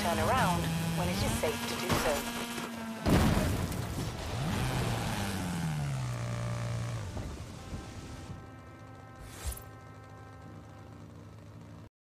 turn around when it is safe to do so.